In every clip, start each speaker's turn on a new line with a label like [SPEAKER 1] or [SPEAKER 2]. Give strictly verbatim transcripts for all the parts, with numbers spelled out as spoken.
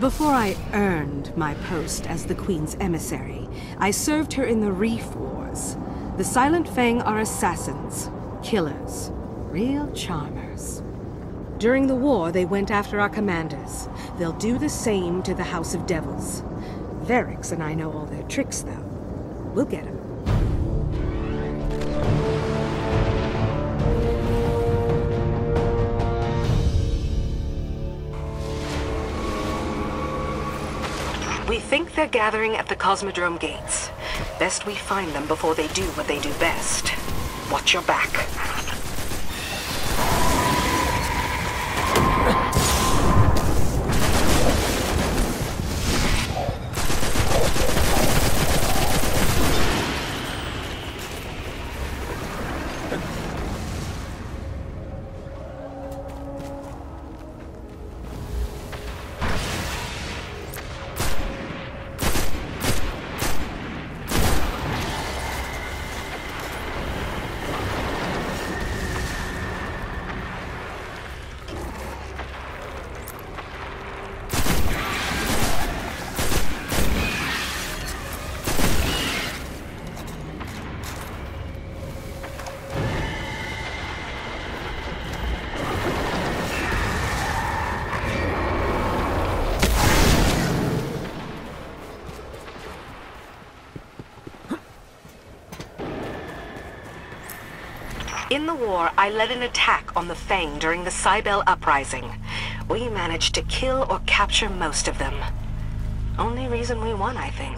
[SPEAKER 1] Before I earned my post as the Queen's emissary, I served her in the Reef Wars. The Silent Fang are assassins, killers, real charmers. During the war, they went after our commanders. They'll do the same to the House of Devils. Varix and I know all their tricks, though. We'll get 'em. We think they're gathering at the Cosmodrome gates. Best we find them before they do what they do best. Watch your back. In the war, I led an attack on the Fang during the Cybele Uprising. We managed to kill or capture most of them. Only reason we won, I think.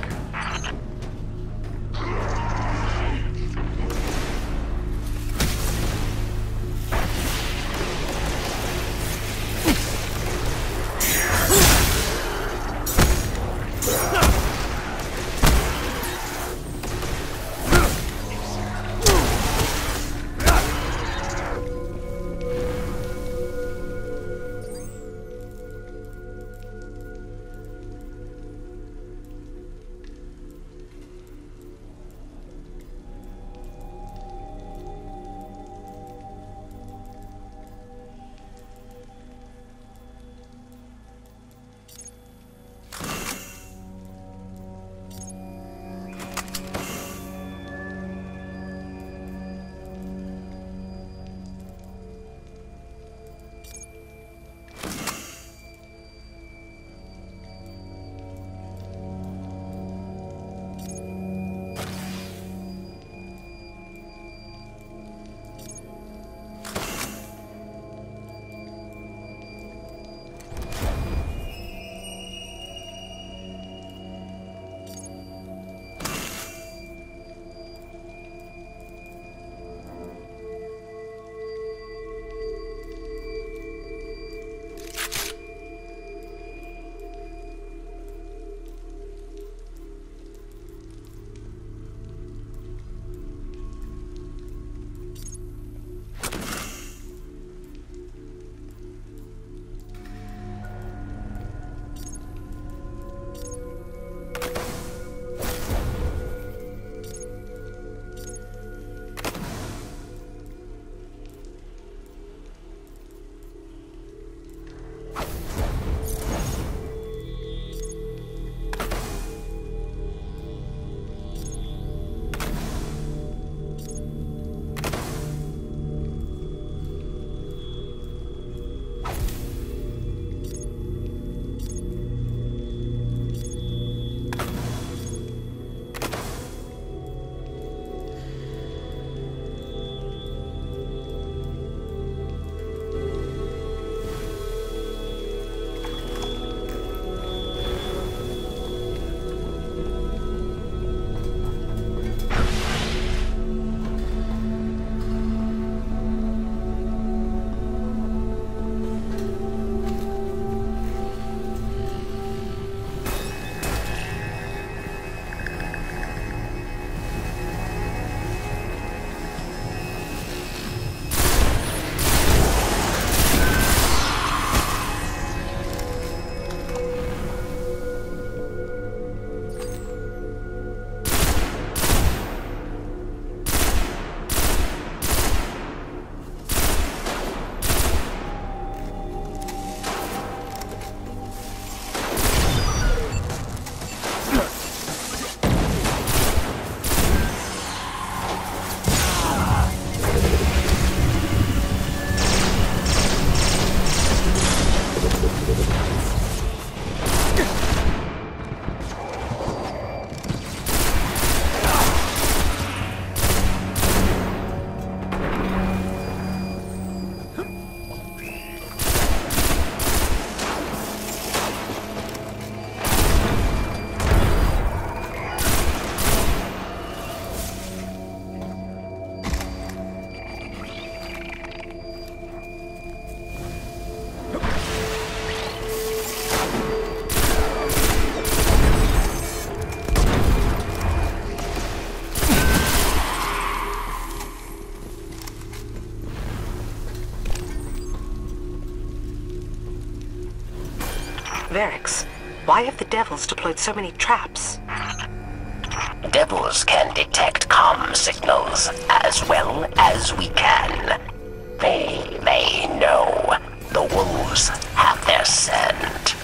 [SPEAKER 1] Verix, why have the devils deployed so many traps?
[SPEAKER 2] Devils can detect comm signals as well as we can. They may know the wolves have their scent.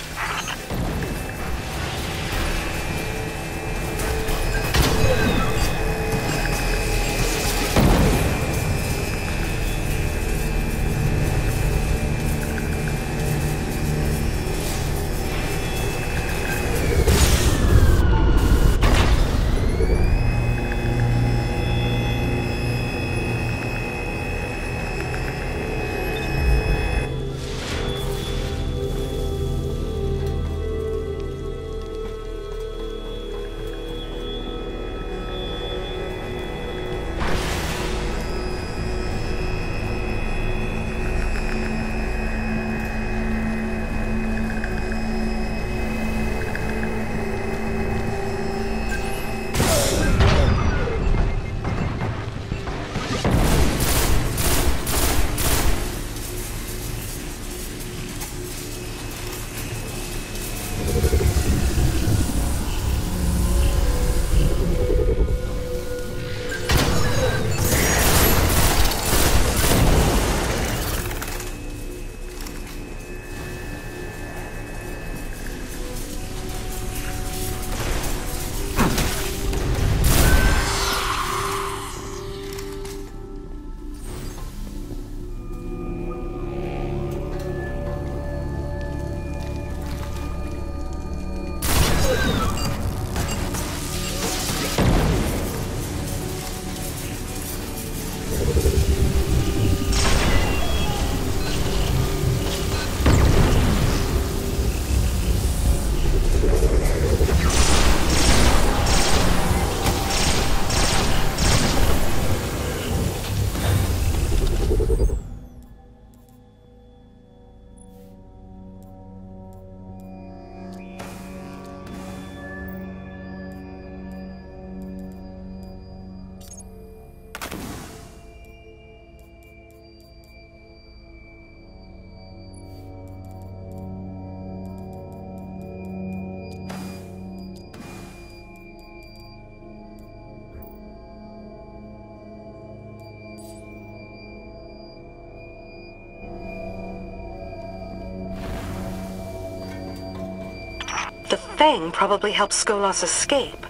[SPEAKER 1] The Fang probably helped Skolas escape.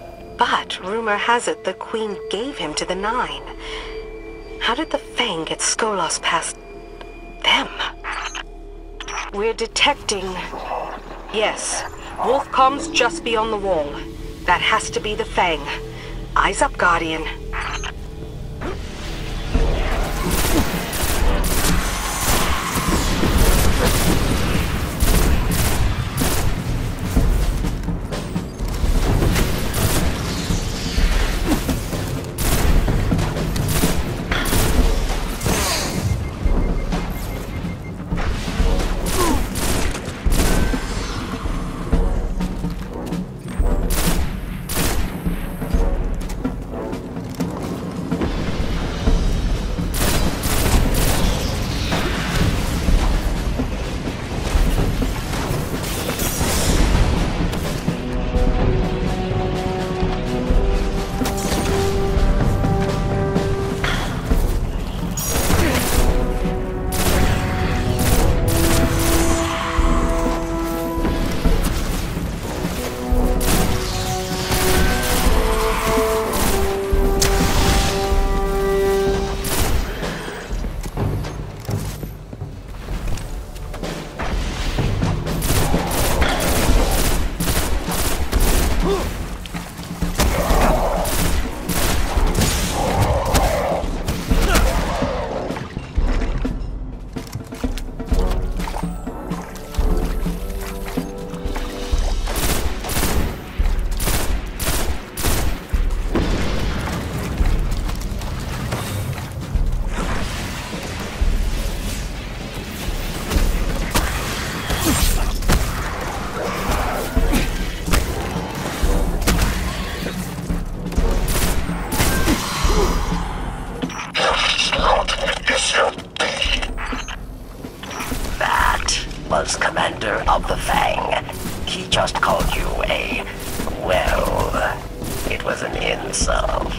[SPEAKER 1] But rumor has it the Queen gave him to the Nine. How did the Fang get Skolas past them? We're detecting... Yes, wolf comms just beyond the wall. That has to be the Fang. Eyes up, Guardian.
[SPEAKER 2] insult.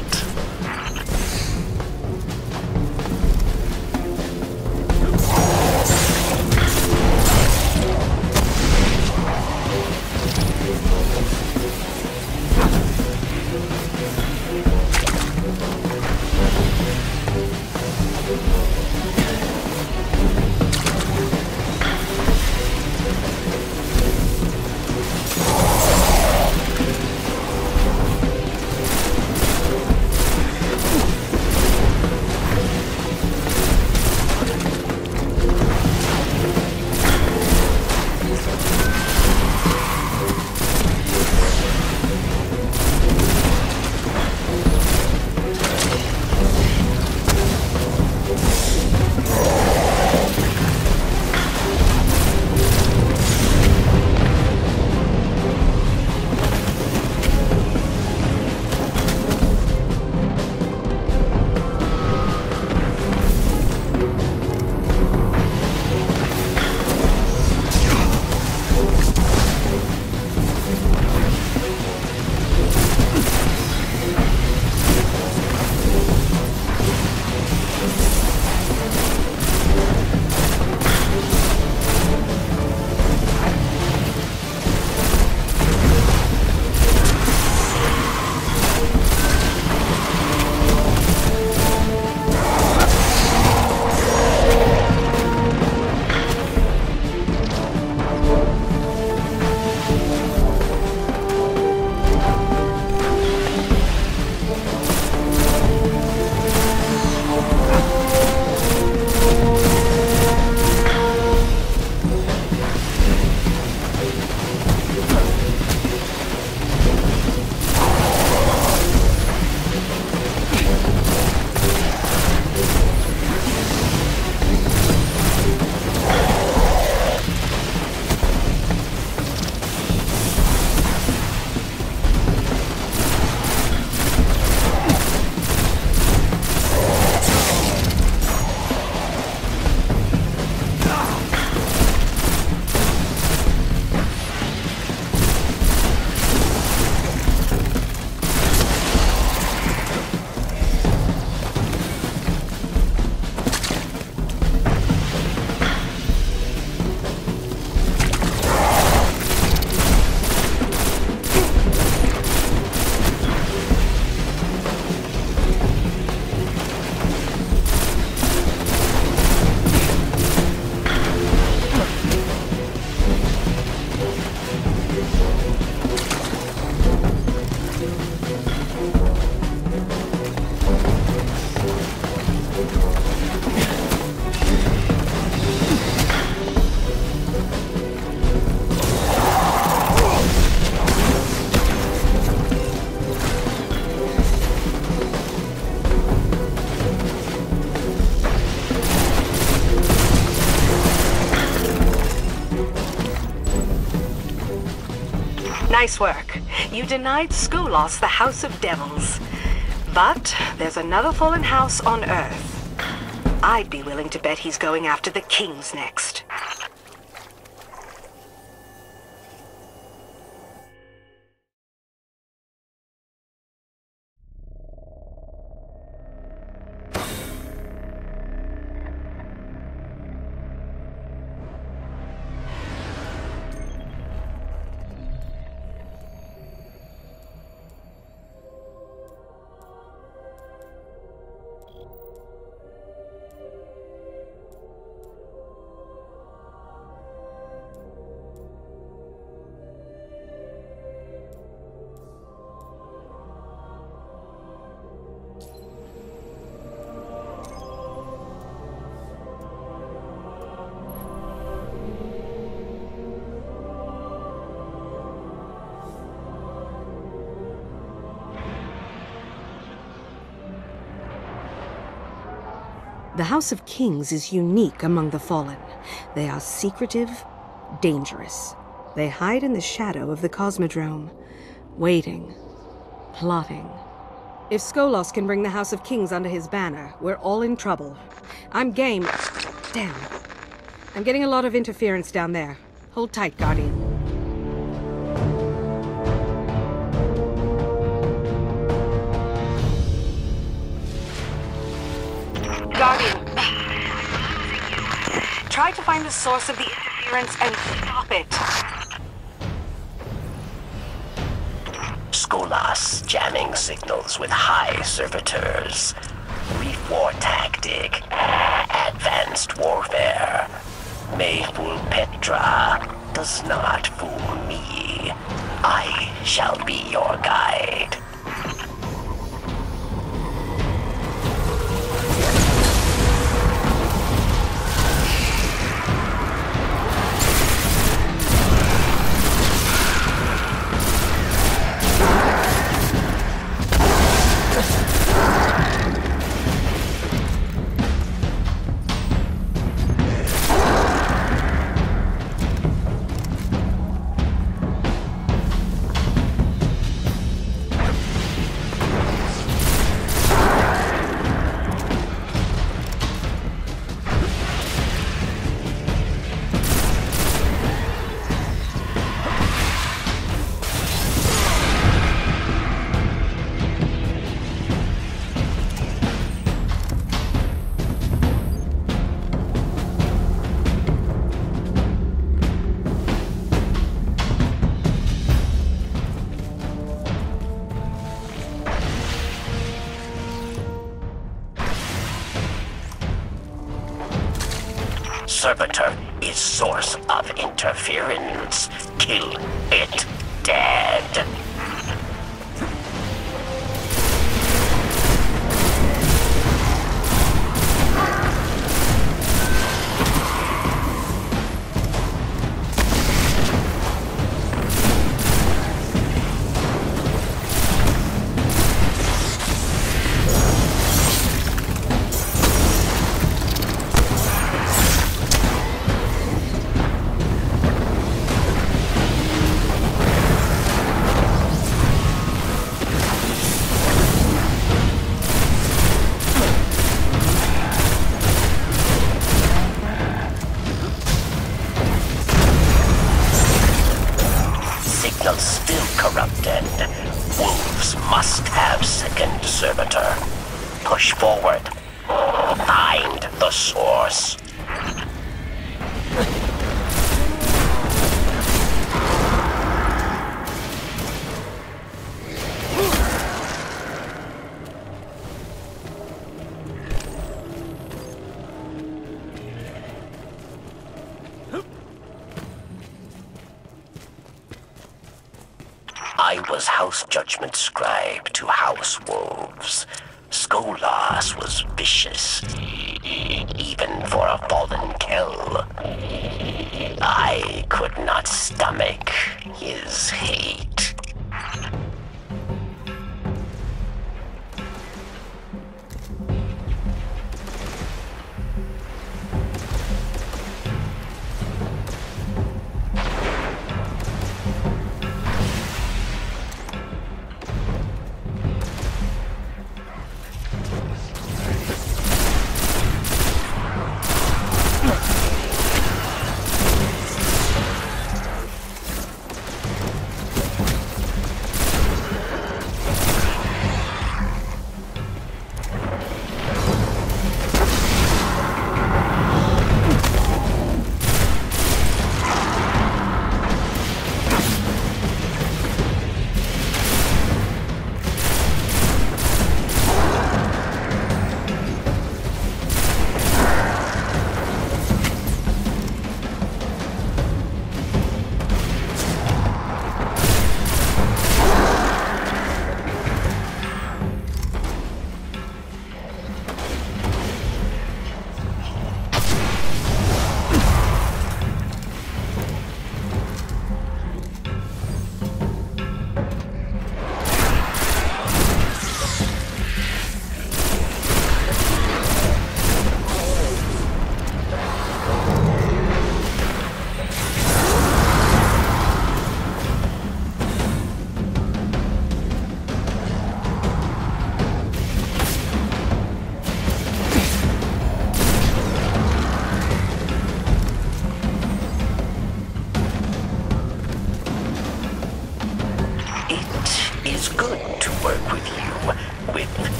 [SPEAKER 1] Nice work. You denied Skolos the House of Devils. But there's another fallen house on Earth. I'd be willing to bet he's going after the kings next. The House of Kings is unique among the Fallen. They are secretive, dangerous. They hide in the shadow of the Cosmodrome, waiting, plotting. If Skolos can bring the House of Kings under his banner, we're all in trouble. I'm game. Damn. I'm getting a lot of interference down there. Hold tight, Guardian. find the source of the interference and stop it.
[SPEAKER 2] Skolas jamming signals with high servitors. Reef war tactic. Advanced warfare. May fool Petra. Does not fool me. I shall be your guide. Servitor is source of interference. Kill it dead. Still corrupted. Wolves must have second servitor. Push forward. Find the source. I was House Judgment Scribe to House Wolves. Skolas was vicious, even for a fallen Kell. I could not stomach his hate.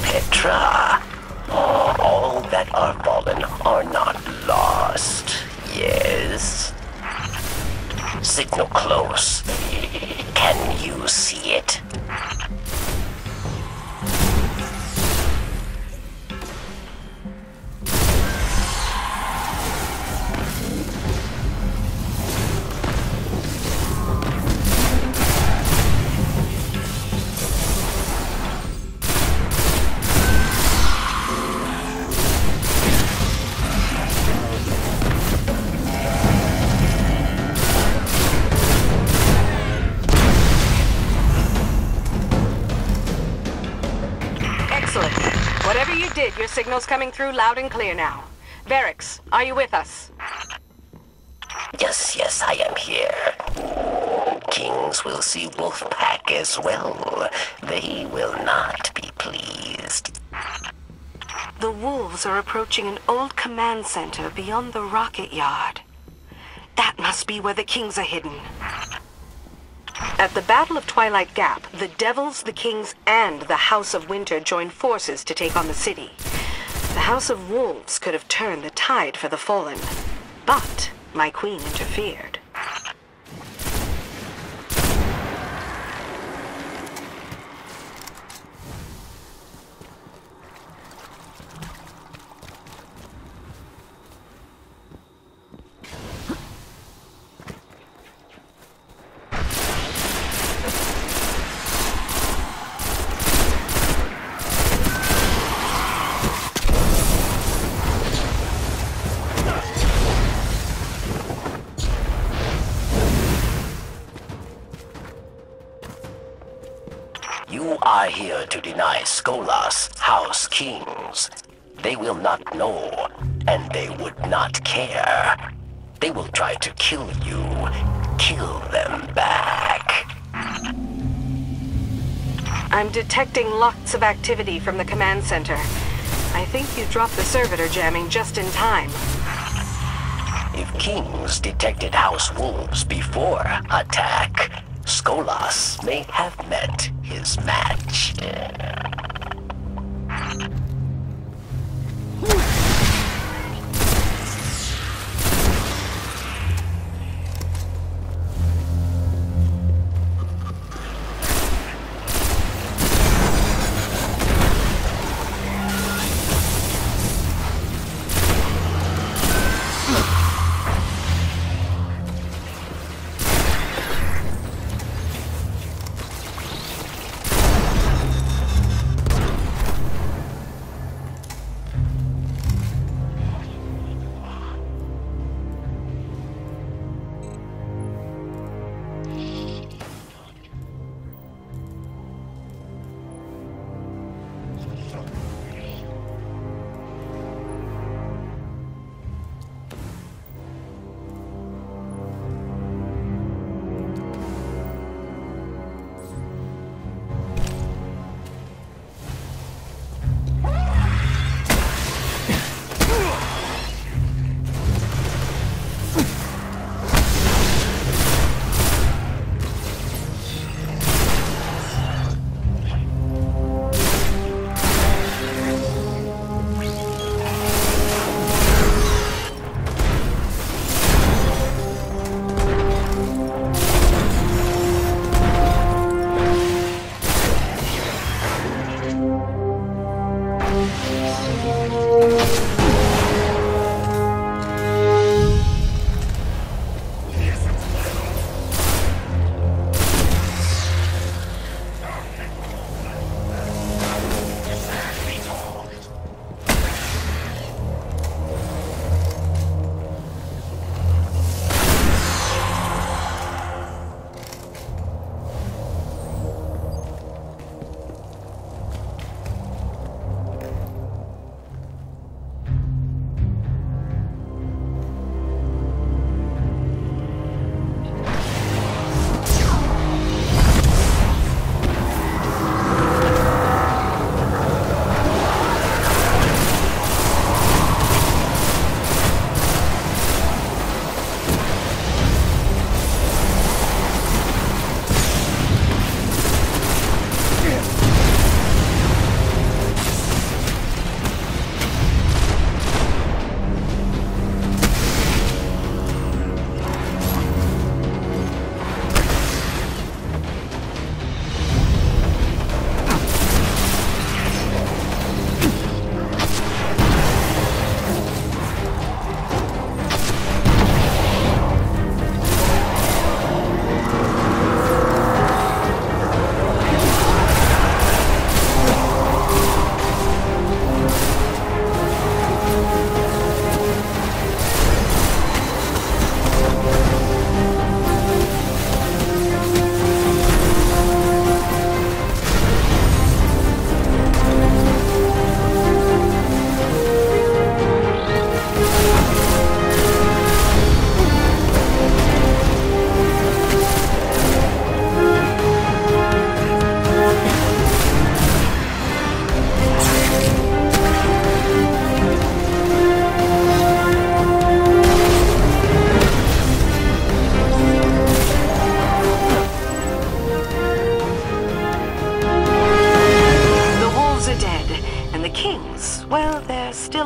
[SPEAKER 2] Petra. All that are fallen are not lost Yes? Signal close. Can you see it?
[SPEAKER 1] Whatever you did, your signal's coming through loud and clear now. Varix, are you with us?
[SPEAKER 2] Yes, yes, I am here. Kings will see Wolfpack as well. They will not be pleased.
[SPEAKER 1] The wolves are approaching an old command center beyond the rocket yard. That must be where the kings are hidden. At the Battle of Twilight Gap, the Devils, the Kings, and the House of Winter joined forces to take on the city. The House of Wolves could have turned the tide for the Fallen, but my queen interfered.
[SPEAKER 2] You are here to deny Skolas House Kings. They will not know, and they would not care. They will try to kill you. Kill them back.
[SPEAKER 1] I'm detecting lots of activity from the command center. I think you dropped the servitor jamming just in time.
[SPEAKER 2] If Kings detected House Wolves before attack, Skolas may have met his match.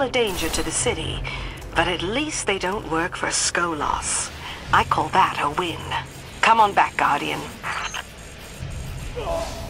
[SPEAKER 1] a danger to the city, but at least they don't work for Skolas. I call that a win. Come on back, Guardian.
[SPEAKER 3] Oh.